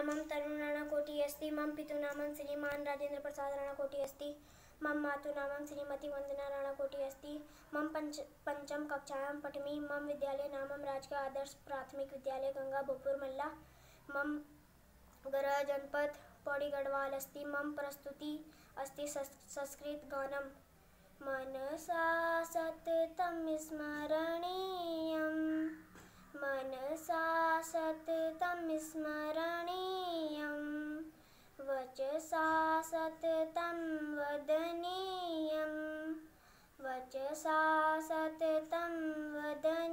नामं तरुण राणाकोटिः अस्ति। मम पितुनामं श्रीमान् राजेंद्र प्रसाद राणाकोटिः अस्ति। मम मातुनामं श्रीमती वंदना राणाकोटिः अस्ति। मम पंचम कक्षायां पठामि। मम विद्यालय नामं राजकीय आदर्श प्राथमिक विद्यालय गंगा बोपुर मल्ला। मम गृह जनपद पौड़ी गढ़वाल अस्ति। मम प्रस्तुति अस्ति संस्कृत गानम्। मनसा सततं स्मरणीयं, मनसा सततं स्मरणीयं, वचसा सततं वदनीयं, वचसा सततं वदनीयम्।